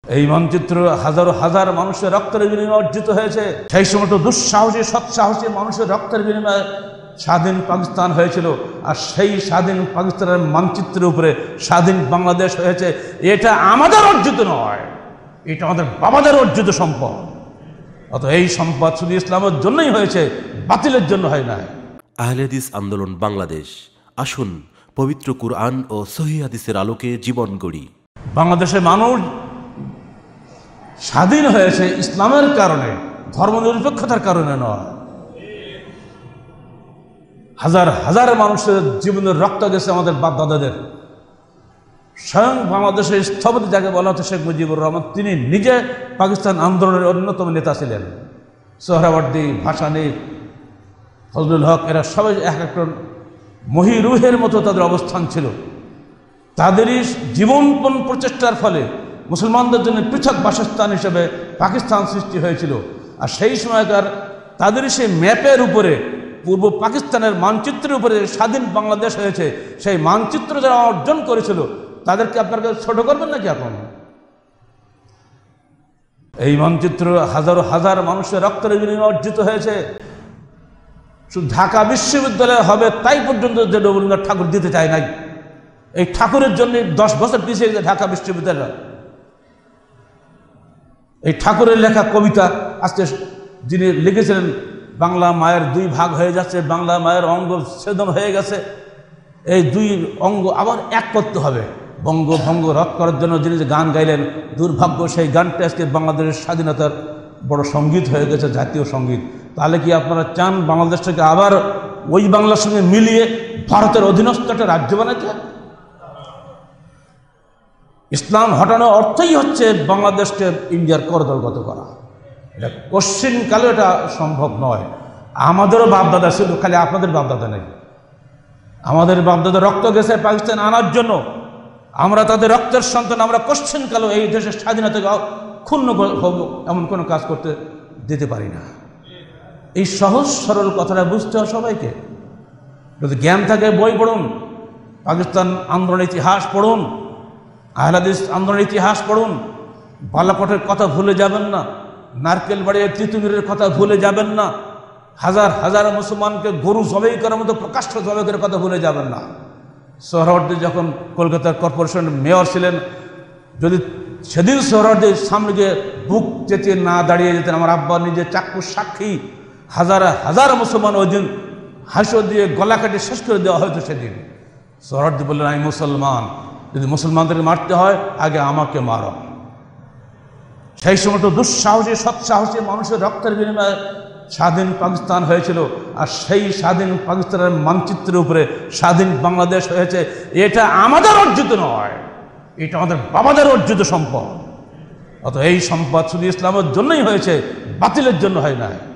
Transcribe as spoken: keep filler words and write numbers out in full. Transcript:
এই মানচিত্র হাজারো হাজার মানুষের রক্তের বিনিময়ে অর্জিত হয়েছে। সেই সময় তো দুঃসাহসী সৎসাহসী মানুষের রক্তের বিনিময়ে স্বাধীন পাকিস্তান হয়েছিল। আর সেই স্বাধীন পাকিস্তানের মানচিত্রের উপরে স্বাধীন বাংলাদেশ হয়েছে। এটা আমাদের অর্জিত নয়, এটা আমাদের বাবাদের অর্জিত সম্পদ। অত এই সম্পদ শুধু ইসলামের জন্যই হয়েছে, বাতিলের জন্য হয় না। আহলে হাদিস আন্দোলন বাংলাদেশ, আসুন পবিত্র কুরআন ও সহিহ হাদিসের আলোকে জীবন গড়ি। বাংলাদেশের মানুষ স্বাধীন হয়েছে ইসলামের কারণে, ধর্মনিরপেক্ষতার কারণে নয়। হাজার হাজার মানুষের জীবনের রক্ত গেছে আমাদের বাপ দাদাদের। স্বয়ং বাংলাদেশের স্থপতি যাকে বলা হচ্ছে শেখ মুজিবুর রহমান, তিনি নিজে পাকিস্তান আন্দোলনের অন্যতম নেতা ছিলেন। সোহরাওয়ার্দী, ভাসানী, ফজলুল হক, এরা সবাই এক একটা মহিরুহের মতো তাদের অবস্থান ছিল। তাদেরই জীবনপণ প্রচেষ্টার ফলে মুসলমানদের জন্য পৃথক বাসস্থান হিসেবে পাকিস্তান সৃষ্টি হয়েছিল। আর সেই সময়কার তাদের সেই ম্যাপের উপরে, পূর্ব পাকিস্তানের মানচিত্রের উপরে স্বাধীন বাংলাদেশ হয়েছে, সেই মানচিত্র যারা অর্জন করেছিল তাদেরকে আপনার কাছে ছোট করবেন নাকি এখন? এই মানচিত্র হাজারো হাজার মানুষের রক্তের বিনিময়ে অর্জিত হয়েছে। শুধু ঢাকা বিশ্ববিদ্যালয় হবে তাই পর্যন্ত যে রবীন্দ্রনাথ ঠাকুর দিতে চায় নাই। এই ঠাকুরের জন্য দশ বছর পিছিয়ে গেছে ঢাকা বিশ্ববিদ্যালয়। এই ঠাকুরের লেখা কবিতা আজকে যিনি লিখেছিলেন, বাংলা মায়ের দুই ভাগ হয়ে যাচ্ছে, বাংলা মায়ের অঙ্গ ছেদন হয়ে গেছে, এই দুই অঙ্গ আবার এক করতে হবে। বঙ্গভঙ্গ রদ করার জন্য যিনি যে গান গাইলেন, দুর্ভাগ্য সেই গানটা আজকে বাংলাদেশের স্বাধীনতার বড় সঙ্গীত হয়ে গেছে, জাতীয় সঙ্গীত। তাহলে কি আপনারা চান বাংলাদেশটাকে আবার ওই বাংলার সঙ্গে মিলিয়ে ভারতের অধীনস্থ একটা রাজ্য বানাতে? ইসলাম হটানোর অর্থই হচ্ছে বাংলাদেশকে ইন্ডিয়ার করদলগত করা। এটা কোশ্চিনকালে এটা সম্ভব নয়। আমাদেরও বাপদাদা ছিল, খালি আপনাদের বাপদাদা নেই। আমাদের বাপদাদা রক্ত গেছে পাকিস্তান আনার জন্য। আমরা তাদের রক্তের সন্তান, আমরা কোশ্চিনকালেও এই দেশের স্বাধীনতাকে ক্ষুণ্ণ হব এমন কোনো কাজ করতে দিতে পারি না। এই সহজ সরল কথাটা বুঝতে হয় সবাইকে। যদি জ্ঞান থাকে বই পড়ুন, পাকিস্তান আন্দোলনের ইতিহাস পড়ুন, আহলে হাদিস আন্দোলনের ইতিহাস পড়ুন। বালাকোটের কথা ভুলে যাবেন না, নারকেল বাড়ির তিতুমিরের কথা ভুলে যাবেন না, হাজার হাজার মুসলমানকে গরু জবাই করার মতো প্রকাশ্য জবাই করার কথা ভুলে যাবেন না। সোহরাওয়ার্দী যখন কলকাতার কর্পোরেশনের মেয়র ছিলেন, যদি সেদিন সোহরাওয়ার্দীর সামনে গিয়ে বুক চেতিয়ে না দাঁড়িয়ে যেতেন, আমার আব্বা নিজে চাক্ষুষ সাক্ষী, হাজার হাজার মুসলমান ওই দিন হাসো দিয়ে গলা কাটিয়ে শেষ করে দেওয়া হয়তো সেদিন। সোহরাওয়ার্দী বললেন, আমি মুসলমান, যদি মুসলমানদের মারতে হয় আগে আমাকে মারো। সেই সময় তো দুঃসাহসী সৎসাহসী মানুষের রক্তের বিনিময়ে স্বাধীন পাকিস্তান হয়েছিল। আর সেই স্বাধীন পাকিস্তানের মানচিত্রের উপরে স্বাধীন বাংলাদেশ হয়েছে। এটা আমাদের অর্জিত নয়, এটা আমাদের বাবাদের অর্জিত সম্পদ। অত এই সম্পদ শুধু ইসলামের জন্যই হয়েছে, বাতিলের জন্য হয় না।